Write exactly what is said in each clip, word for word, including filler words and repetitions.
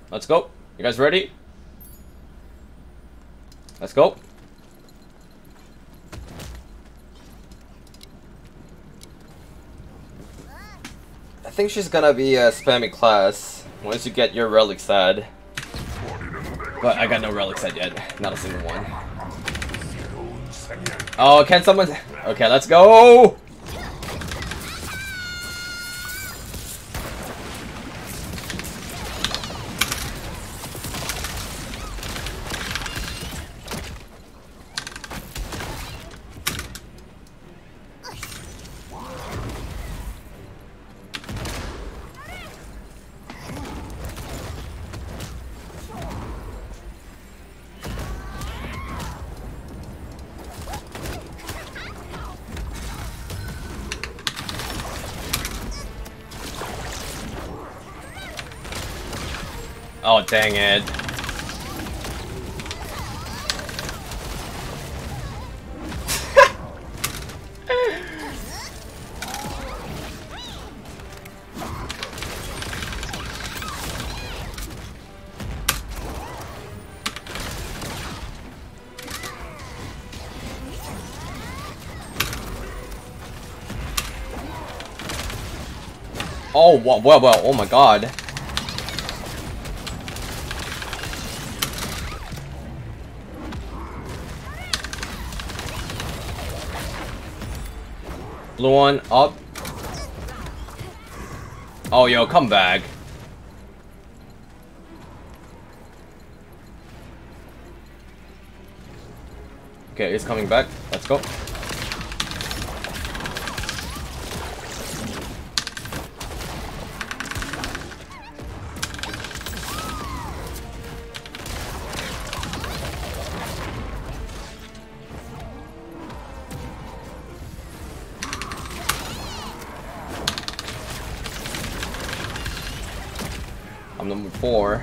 Let's go. You guys ready? Let's go. I think she's gonna be uh, spamming class once you get your relic sad. But I got no relic set yet. Not a single one. Oh, can someone... Okay, let's go! Oh, dang it. Oh, well, well, well, oh my god. Blue one up. Oh, yo, come back. Okay, it's coming back. Let's go. I'm number four.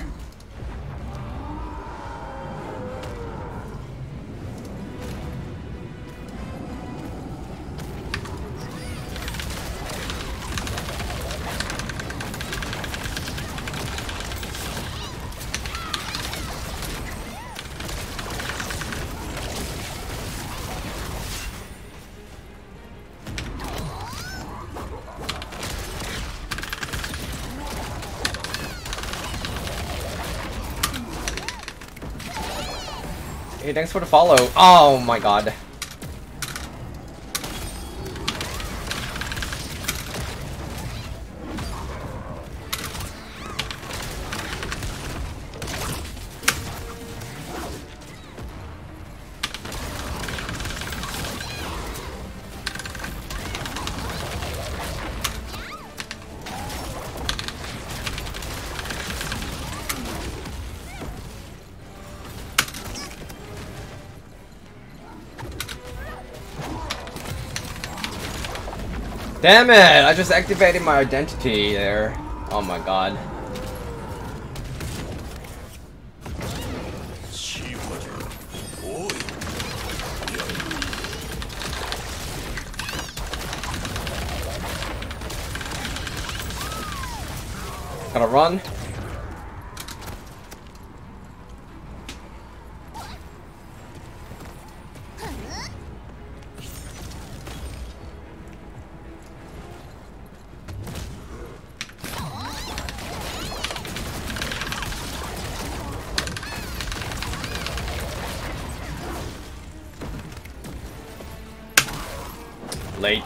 Hey, thanks for the follow. Oh my god. Damn it! I just activated my identity there. Oh my god. Gotta run. Late.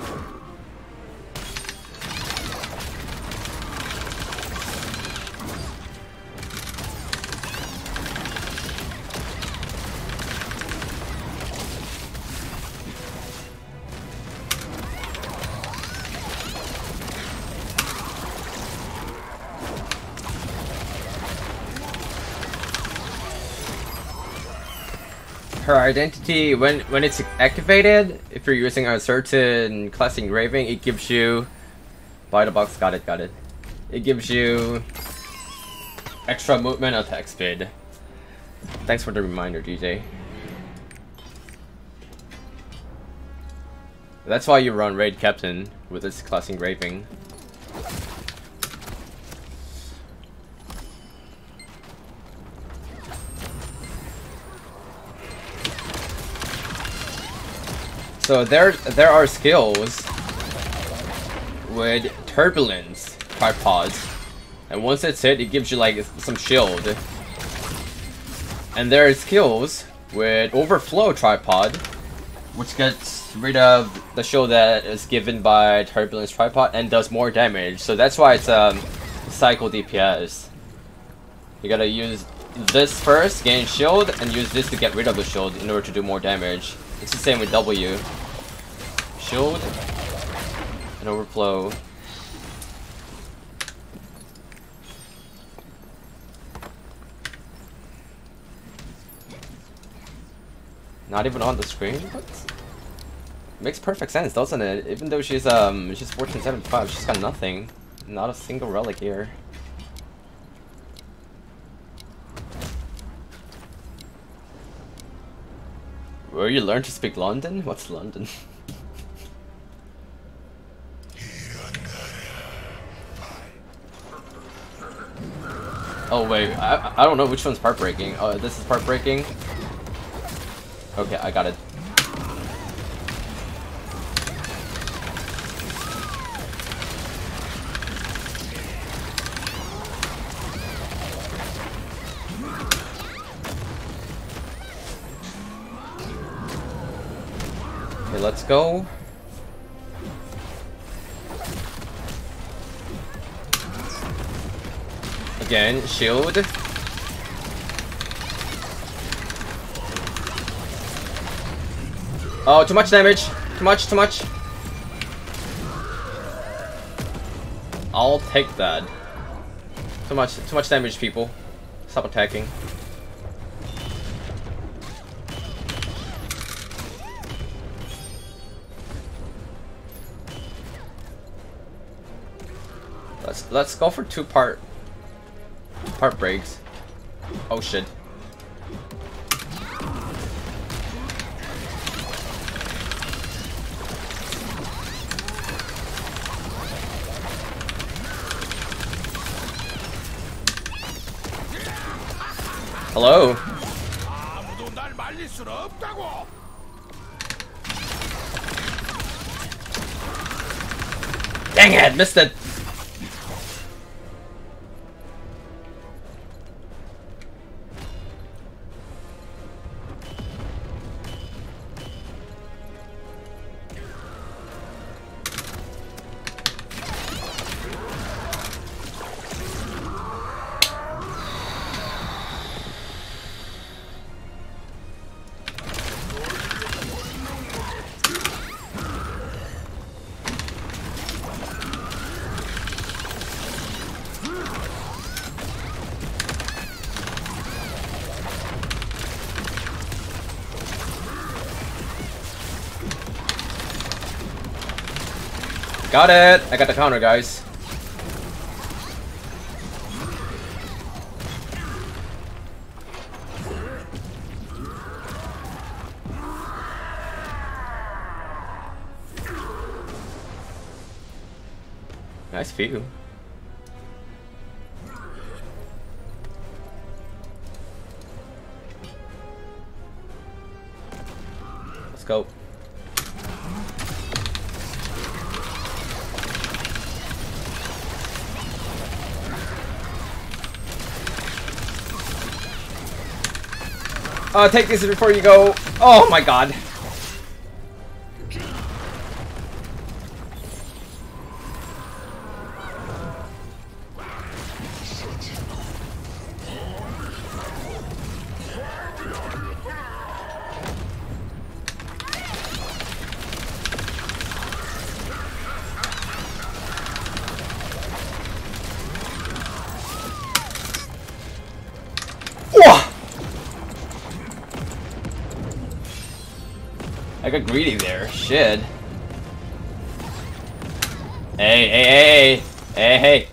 Her identity, when when it's activated, if you're using a certain class engraving, it gives you... Buy the box, got it, got it. It gives you extra movement attack speed. Thanks for the reminder, D J. That's why you run Raid Captain with this class engraving. So there, there are skills with turbulence tripods, and once it's hit, it gives you like some shield. And there are skills with overflow tripod, which gets rid of the shield that is given by turbulence tripod and does more damage. So that's why it's um cycle D P S. You gotta use this first, gain shield, and use this to get rid of the shield in order to do more damage. It's the same with W. Shield and overflow. Not even on the screen? What? Makes perfect sense, doesn't it? Even though she's um she's fourteen seventy-five, she's got nothing. Not a single relic here. Where you learn to speak London? What's London? Oh wait, I I don't know which one's part breaking. Oh, this is part breaking. Okay, I got it. Okay, let's go. Again, shield. Oh, too much damage. Too much, too much. I'll take that. Too much, too much damage, people. Stop attacking. Let's let's go for two part part breaks. Oh shit. Hello. Dang it, missed it. Got it! I got the counter, guys. Nice view. Let's go. Uh, take this before you go. Oh my god. I got greedy there. Shit. Hey, hey, hey, hey, hey.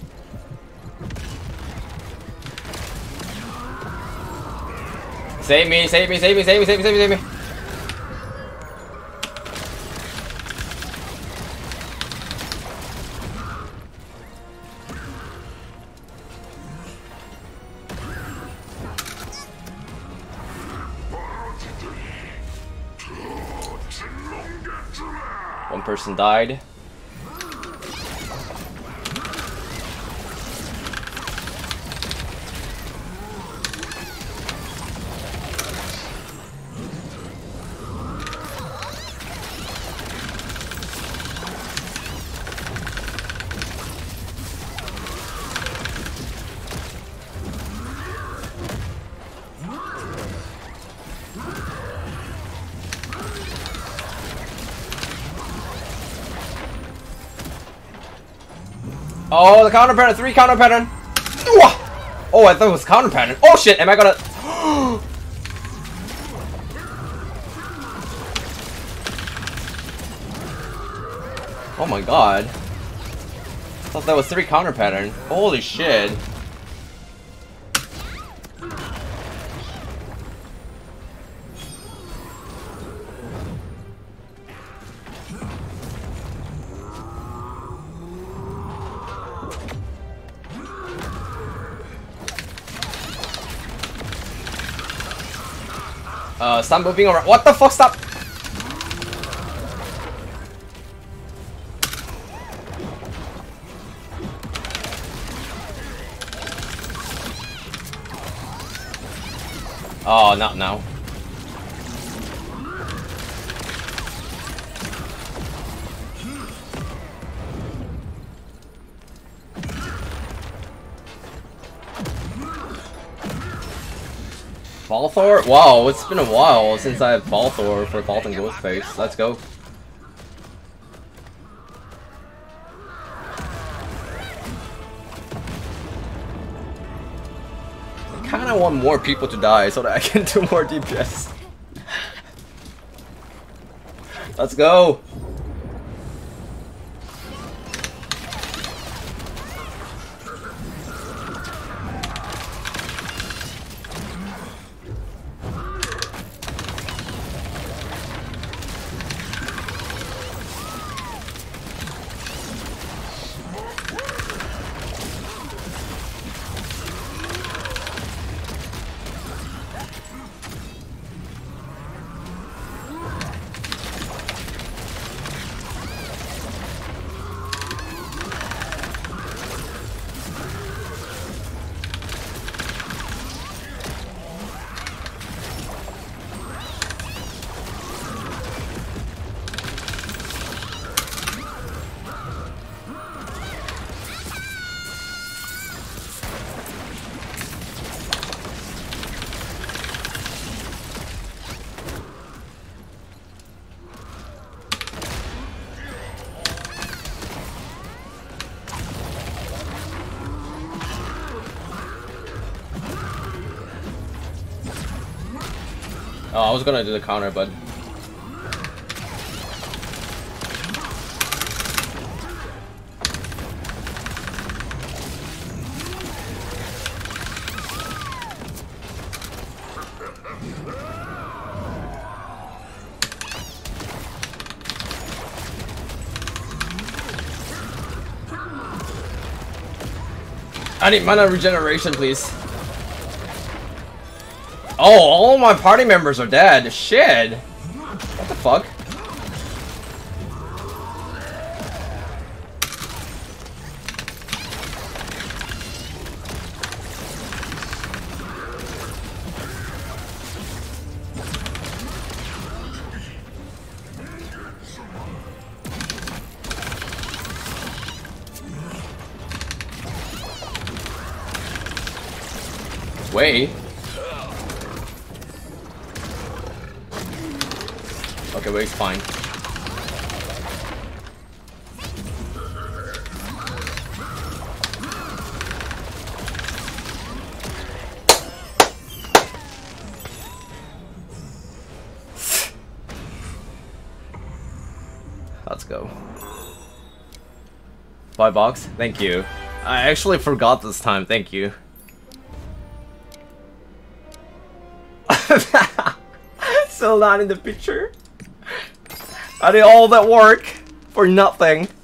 Save me, save me, save me, save me, save me, save me, save me. One person died. Oh, the counter pattern, three counter pattern. Oh, I thought it was counter pattern. Oh shit, am I gonna? Oh my god. I thought that was three counter pattern. Holy shit. Uh, stop moving around. What the fuck? Stop! Oh, not now. Balthor? Wow, it's been a while since I have Balthor for Vault and Ghostface. Let's go. I kinda want more people to die so that I can do more D P S. Let's go! Oh, I was gonna do the counter, but I need mana regeneration, please. Oh, all my party members are dead. Shit. What the fuck? Wait. Okay, Wave's fine. Let's go. Buy box? Thank you. I actually forgot this time, thank you. Still not in the picture? I did all that work for nothing.